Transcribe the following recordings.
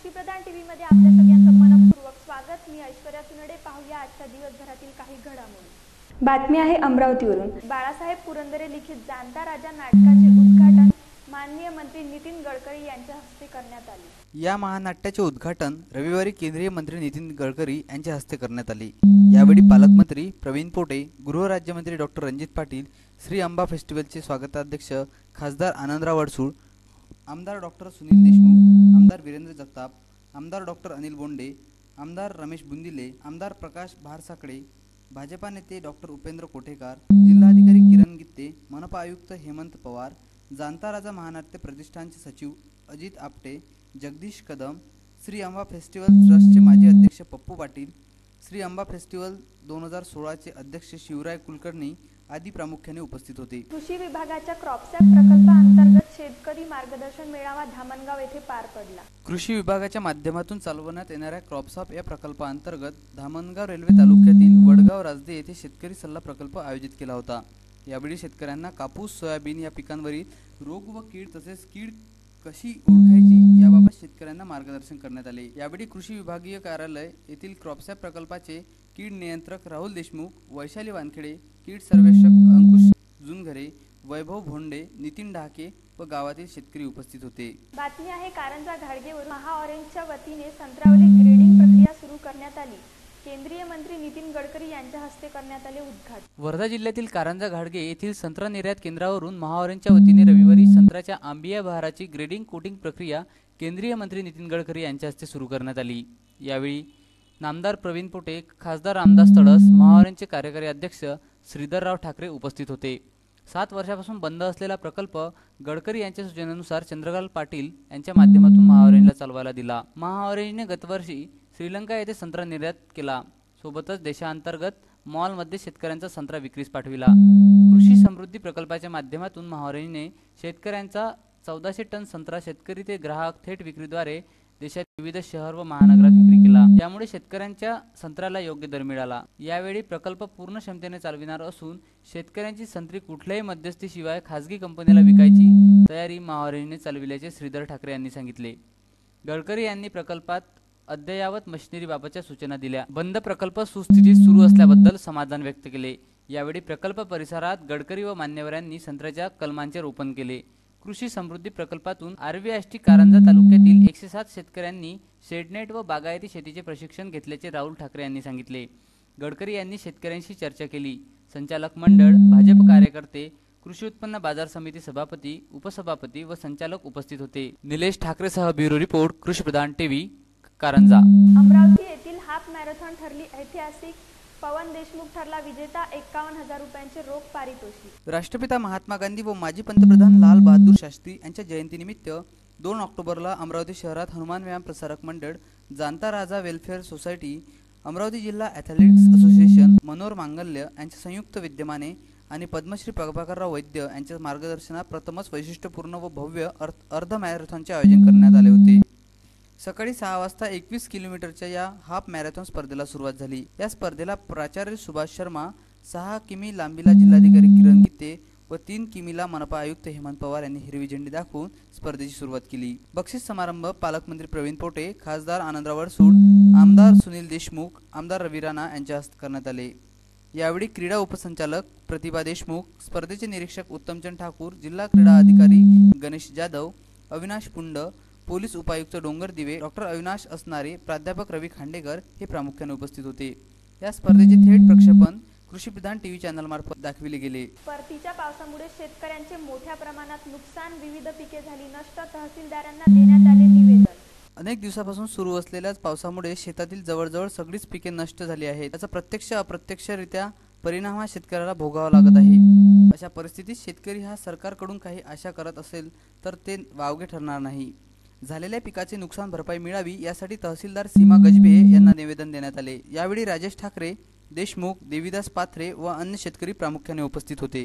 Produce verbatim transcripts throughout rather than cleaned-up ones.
कृषीप्रधान टीव्ही मध्ये आपल्या सगळ्यांचं मनपूर्वक स्वागत। मी ऐश्वर्या सुनडे। पाहूया आजच्या दिवसभरातील काही घडामोडी। बातमी आहे अमरावतीवरून। बाळासाहेब पुरंदरे लिखित जाणता राजा नाटकाचे उद्घाटन माननीय मंत्री नितीन गडकरी यांच्या हस्ते करण्यात आले। या महानाट्याचे उद्घाटन रविवारी केंद्रीय मंत्री नितीन गडकरी यांच्या हस्ते करण्यात आले। यावेळी पालकमंत्री प्रवीण पोटे, गृहराज्यमंत्री डॉक्टर रणजित पाटील, श्री अंबा फेस्टिवलचे स्वागताध्यक्ष खासदार आनंदराव अडसूळ, आमदार डॉक्टर सुनील देशमुख, आमदार वीरेंद्र जगताप, आमदार डॉक्टर अनिल बोंडे, आमदार रमेश बुंदिले, आमदार प्रकाश भारसाकडे, भाजपा नेते डॉक्टर उपेंद्र कोठेकर, जिल्हाधिकारी किरण गित्ते, मनपा आयुक्त हेमंत पवार, जाणता राजा महानाट्य प्रतिष्ठानचे सचिव अजित आपटे, जगदीश कदम, श्री अंबा फेस्टिवल ट्रस्टचे माजी अध्यक्ष पप्पू पाटील, श्री अंबा फेस्टिवल दोन हजार सोळाचे अध्यक्ष शिवराय कुलकर्णी आदी प्रामुख्याने उपस्थित होते। कृषी विभागाच्या क्रॉपसॅप प्रकल्पाअंतर्गत शेतकरी मार्गदर्शन मेळावा धामणगाव येथे पार पडला। कृषी विभागाच्या माध्यमातून चालवण्यात येणाऱ्या क्रॉपसॅप या प्रकल्पाअंतर्गत धामणगाव रेल्वे तालुक्यातील वडगाव राजदे येथे शेतकरी सल्ला प्रकल्प आयोजित केला होता। यावेळी शेतकऱ्यांना कापूस, सोयाबीन या पिकांवरील रोग व कीड तसेच कीड कशी ओळखायची याबाबत शेतकऱ्यांना मार्गदर्शन करण्यात आले। यावेळी कृषी विभागीय कार्यालय येथील क्रॉपसॅप प्रकल्पाचे कीड नियंत्रक राहुल देशमुख, वैशाली वानखेडे, कीड सर्वेक्षक अंकुश जुनघरे, वैभव भोंडे, नितीन ढाके व गावातील शेतकरी उपस्थित होते। बातमी आहे कारंजा घाडगेवरून। महाऑरेंजच्या वतीने संत्र्यावरील ग्रेडिंग प्रक्रिया सुरू करण्यात आली। केंद्रीय मंत्री नितीन गडकरी यांच्या हस्ते करण्यात आले उद्घाटन। वर्धा जिल्ह्यातील कारंजा घाडगे येथील संत्रा निर्यात केंद्रावरून महाऑरेंजच्या वतीने रविवारी संत्र्याच्या आंबिया बहाराची ग्रेडिंग कोटिंग प्रक्रिया केंद्रीय मंत्री नितीन गडकरी यांच्या हस्ते सुरू करण्यात आली। यावेळी नामदार प्रवीण पोटे, खासदार रामदास तडस, महाऑरेंजचे कार्यकारी अध्यक्ष श्रीधरराव ठाकरे उपस्थित होते। सात वर्षापासून बंद असलेला प्रकल्प गडकरी यांच्या सूचनेनुसार चंद्रकांत पाटील यांच्या माध्यमातून महाऑरेंजला चालवायला दिला। महाऑरेंजने गतवर्षी श्रीलंका येथे संत्रा निर्यात केला। सोबतच देशांतर्गत मॉलमध्ये शेतकऱ्यांचा संत्रा विक्रीस पाठविला। कृषी समृद्धी प्रकल्पाच्या माध्यमातून महाऑरेंजने शेतकऱ्यांचा चौदाशे टन संत्रा शेतकरी ते ग्राहक थेट विक्रीद्वारे देशात विविध शहर व महानगरात विक्री केला। यामुळे शेतकऱ्यांच्या संत्र्याला योग्य दर मिळाला। यावेळी प्रकल्प पूर्ण क्षमतेने चालविणार असून शेतकऱ्यांची संत्री कुठल्याही मध्यस्थीशिवाय खासगी कंपनीला विकायची तयारी महाऑरेंजने चालविल्याचे श्रीधर ठाकरे यांनी सांगितले। गडकरी यांनी प्रकल्पात अद्ययावत मशिनरीबाबतच्या सूचना दिल्या। बंद प्रकल्प सुस्थितीत सुरू असल्याबद्दल समाधान व्यक्त केले। यावेळी प्रकल्प परिसरात गडकरी व मान्यवरांनी संत्र्याच्या कलमांचे रोपण केले। कृषी समृद्धी प्रकल्पातून आरव्हीएसटी कारंजा तालुक्यातील एकशे सात शेतकऱ्यांनी शेडनेट व बागायती शेतीचे प्रशिक्षण घेतल्याचे राहुल ठाकरे यांनी सांगितले। गडकरी यांनी शेतकऱ्यांशी चर्चा केली। संचालक मंडळ, भाजप कार्यकर्ते, कृषी उत्पन्न बाजार समिती सभापती, उपसभापती व संचालक उपस्थित होते। निलेश ठाकरेसह bureau report, Krishipradhan TV, Karanja. Amravati येथील हाफ मॅरेथॉन ठरली ऐतिहासिक। पवन देशमुख ठरला विजेता। एक्कावन्न हजार रुपयांचे रोख पारितोषिक। राष्ट्रपिता महात्मा गांधी व माजी पंतप्रधान लाल बहादूर शास्त्री यांच्या जयंतीनिमित्त दोन ऑक्टोबरला अमरावती शहरात हनुमान व्यायाम प्रसारक मंडळ, जाणता राजा वेलफेअर सोसायटी, अमरावती जिल्हा ॲथलेटिक्स असोसिएशन, मनोहर मांगल्य यांच्या संयुक्त विद्यमाने आणि पद्मश्री प्रभाकरराव वैद्य यांच्या मार्गदर्शनात प्रथमच वैशिष्ट्यपूर्ण व भव्य अर्ध मॅरेथॉनचे आयोजन करण्यात आले होते। सकाळी सहा वाजता एकवीस किलोमीटरच्या या हाफ मॅरेथॉन स्पर्धेला सुरुवात झाली। या स्पर्धेला प्राचार्य सुभाष शर्मा, सहा किमी लांबीला जिल्हाधिकारी किरण गित्ते व तीन किमीला मनपा आयुक्त हेमंत पवार यांनी हिरवी झेंडी दाखवून स्पर्धेची सुरुवात केली। बक्षीस समारंभ पालकमंत्री प्रवीण पोटे, खासदार आनंदराव अडसूळ, आमदार सुनील देशमुख, आमदार रवी राणा यांच्या हस्ते करण्यात आले। यावेळी क्रीडा उपसंचालक प्रतिभा देशमुख, स्पर्धेचे निरीक्षक उत्तमचंद ठाकूर, जिल्हा क्रीडा अधिकारी गणेश जाधव, अविनाश पुंड, पोलीस उपायुक्त डोंगर दिवे, डॉक्टर अविनाश असणारे, प्राध्यापक रवी खांडेकर हे प्रामुख्याने उपस्थित होते। या स्पर्धेचे थेट प्रक्षेपण कृषीप्रधान टीव्ही चॅनल मार्फत दाखविले गेले। परतीच्या पावसामुळे शेतकऱ्यांचे मोठ्या प्रमाणात नुकसान, विविध पिके झाली नष्ट। तहसीलदारांना देण्यात आले निवेदन। अनेक दिवसापासून सुरू असलेल्या पावसामुळे शेतातील जवळजवळ सगळीच पिके नष्ट झाली आहेत। याचा प्रत्यक्ष अप्रत्यक्षरित्या परिणाम हा शेतकऱ्याला भोगावा लागत आहे। अशा परिस्थितीत शेतकरी हा सरकारकडून काही आशा करत असेल तर ते वावगे ठरणार नाही। झालेल्या पिकाचे नुकसान भरपाई मिळावी यासाठी तहसीलदार सीमा गजबे यांना निवेदन देण्यात आले। यावेळी राजेश ठाकरे, देशमुख, देवीदास पाथरे व अन्य शेतकरी प्रामुख्याने उपस्थित होते।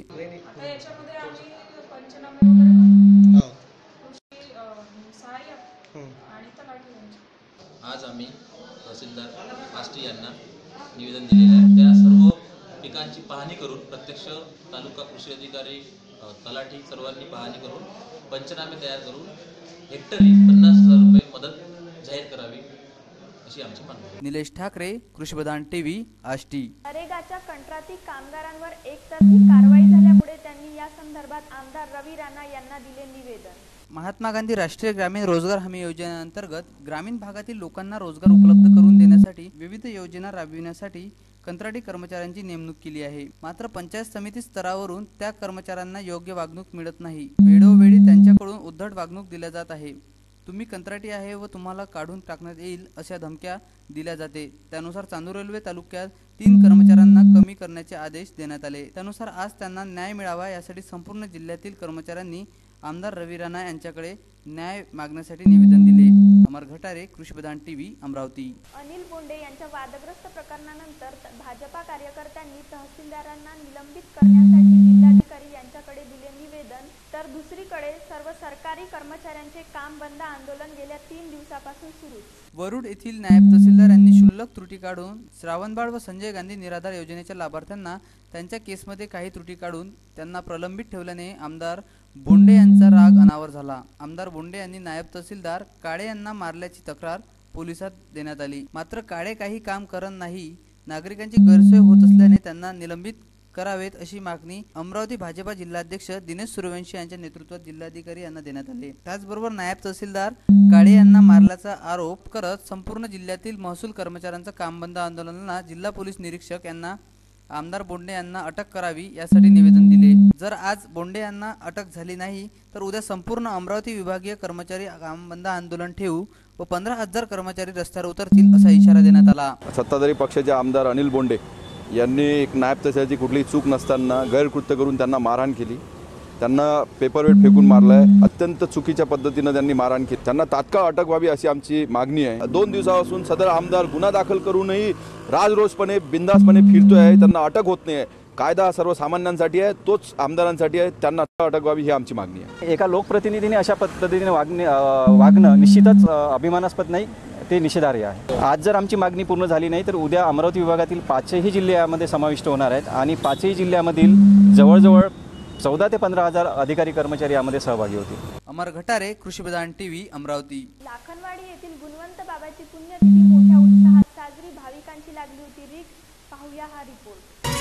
आज आम्ही तहसीलदार आष्टी यांना निवेदन दिलेले आहे। त्या सर्व पिकांची पाहणी करून प्रत्यक्ष तालुका कृषी अधिकारी, तलाठी सर्वांनी पाहणी करून पंचनामे तयार करून हेक्टरी पन्नास हजार रुपये मदत जाहीर करावी अशी आमची मागणी आहे. निलेश ठाकरे, कृषीप्रधान टीव्ही, आष्टी. नरेगाच्या कंत्राटी कामगारांवर एकतर्फी कारवाई झाल्यामुळे त्यांनी या संदर्भात आमदार रवी राणा यांना दिले निवेदन. महात्मा गांधी राष्ट्रीय ग्रामीण रोजगार हमी योजनेअंतर्गत ग्रामीण भागातील लोकांना रोजगार उपलब्ध करून देण्यासाठी विविध योजना राबविण्यासाठी कंत्राटी कर्मचाऱ्यांची नेमणूक केली आहे. मात्र पंचायत समिती स्तरावरून त्या कर्मचाऱ्यांना योग्य वागणूक मिळत नाही. वेळोवेळी त्यांच्याकडून उद्धट वागणूक दिल्या जात आहे. तुम्ही कंत्राटी आहे व तुम्हाला काढून टाकण्यात येईल अशा धमक्या दिल्या जाते. त्यानुसार चांदूर रेल्वे तालुक्यात तीन कर्मचाऱ्यांना कमी करण्याचे आदेश देण्यात आले. त्यानुसार आज त्यांना न्याय मिळावा यासाठी संपूर्ण जिल्ह्यातील कर्मचाऱ्यांनी आमदार रवी राणा यांच्याकडे न्याय मागण्यासाठी निवेदन दिले. अमर घटारे, कृषीप्रधान टीव्ही, अमरावती. अनिल बोंडे यांच्या वादग्रस्त प्रकरणानंतर भाजपा कार्यकर्त्यांनी तहसीलदारांना निलंबित करण्यासाठी जिल्हाधिकारी यांच्याकडे दिले निवेदन. तर दुसरीकडे सर्व सरकारी कर्मचाऱ्यांचे काम बंद आंदोलन गेल्या तीन दिवसापासून सुरू. वरुड येथील नायब तहसीलदार यांनी क्षुल्लक त्रुटी काढून श्रावणबाळ व संजय गांधी निराधार योजनेच्या लाभार्थ्यांना त्यांच्या केसमध्ये काही त्रुटी काढून त्यांना प्रलंबित ठेवल्याने आमदार बोंडे यांचा राग अनावर झाला. आमदार बोंडे यांनी नायब तहसीलदार काळे यांना मारल्याची तक्रार पोलिसात देण्यात आली. मात्र काळे काही काम करत नाही. नागरिकांची गैरसोय होत असल्याने त्यांना निलंबित करावेत अशी मागणी अमरावती भाजपा जिल्हाध्यक्ष दिनेश सूर्यवंशी यांच्या नेतृत्वात जिल्हाधिकारी यांना देण्यात आले. त्याचबरोबर नायब तहसीलदार काळे यांना मारल्याचा आरोप करत संपूर्ण जिल्ह्यातील महसूल कर्मचाऱ्यांचा काम बंद आंदोलनाला जिल्हा पोलीस निरीक्षक यांना आमदार बोंडे यांना अटक करावी यासाठी निवेदन दिले. जर आज बोंडे यांना अटक झाली नाही तर उद्या संपूर्ण अमरावती विभागीय कर्मचारी काम बंद आंदोलन ठेवू व पंधरा हजार कर्मचारी रस्त्यावर उतरतील असा इशारा देण्यात आला. सत्ताधारी पक्षाचे आमदार अनिल बोंडे यांनी एक नायब तहसीलदाराची कुठलीही चूक नसताना गैरकृत्य करून त्यांना मारहाण केली. त्यांना पेपरवेट फेकून मारलं आहे. अत्यंत चुकीच्या पद्धतीनं त्यांनी मारहाण केली. त्यांना तात्काळ अटक व्हावी अशी आमची मागणी आहे. दोन दिवसापासून सदर आमदार गुन्हा दाखल करूनही राजरोसपणे बिंदासपणे फिरतोय आहे. त्यांना अटक होत नाही आहे. कायदा सर्वसामान्यांसाठी आहे, तोच आमदारांसाठी आहे. त्यांना अटक व्हावी ही आमची मागणी आहे. एका लोकप्रतिनिधीने अशा पद्धतीने वागणे वागणं निश्चितच अभिमानास्पद नाही, ते निषेधार्ह आहे. आज जर आमची मागणी पूर्ण झाली नाही तर उद्या अमरावती विभागातील पाचही जिल्हे यामध्ये समाविष्ट होणार आहेत आणि पाचही जिल्ह्यामधील जवळजवळ चौदा ते पंधरा हजार अधिकारी कर्मचारी यामध्ये सहभागी होतील. अमर घटारे, कृषीप्रधान टीव्ही, अमरावती. लाखनवाडी येथील गुणवंत बाबाची पुण्यतिथी मोठ्या उत्साहात साजरी. भाविकांची लागली होती रीत. पाहूया हा रिपोर्ट.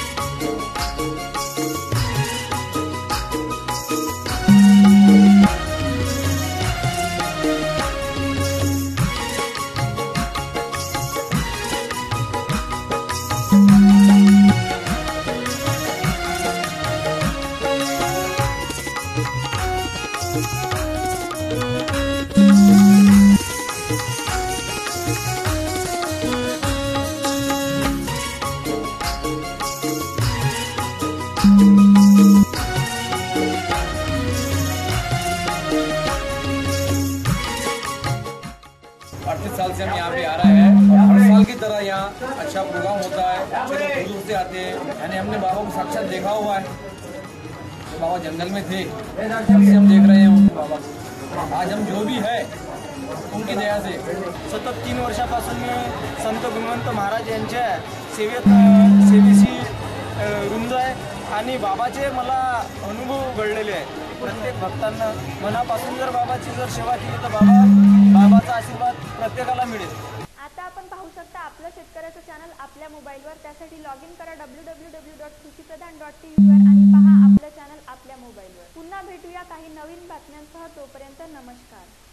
अड़तीस साल से हम यहाँ पे आ रहे हैं और हर साल की तरह यहाँ अच्छा प्रोग्राम होता है. अच्छे लोग दूर दूर से आते हैं. यानी हमने बाबा को साक्षात देखा हुआ है. बाबा जंगल में थे, तब से हम देख रहे हैं उनको बाबा को. आज हम जो भी है उनकी दया से. सतत तीन वर्षापासून मी संत गुणवंत महाराज यांच्या सेवेत सेवेशी रुंद आहे आणि बाबाचे मला अनुभव घडलेले आहे. प्रत्येक भक्तांना मनापासून जर बाबाची जर सेवा केली तर बाबा बाबाचा आशीर्वाद प्रत्येकाला मिळेल. आता आपण पाहू शकता आपलं शेतकऱ्याचं चॅनल आपल्या मोबाईलवर. त्यासाठी लॉग इन करा W W W dot Krishipradhan dot T व्हीवर आणि पहा आपलं चॅनल आपल्या मोबाईलवर. पुन्हा भेटूया काही नवीन बातम्यांसह. तोपर्यंत नमस्कार.